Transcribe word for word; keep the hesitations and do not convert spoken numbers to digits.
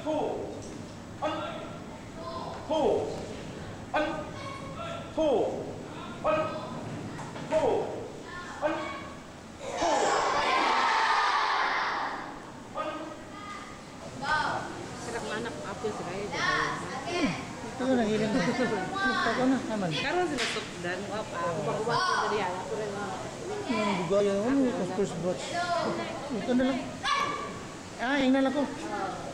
Ho. An. Ho. An. Ho. An. Ho. An. Ho. Sarap anak apple sa kayo. Ito na nahiling mo. Ito na naman. Karon sila sukdan wa pa. Bagubat ko diri ala ko rin. Yung bugaya, oh, of course, batch. Ito na lang. Ah, yung na lang ko.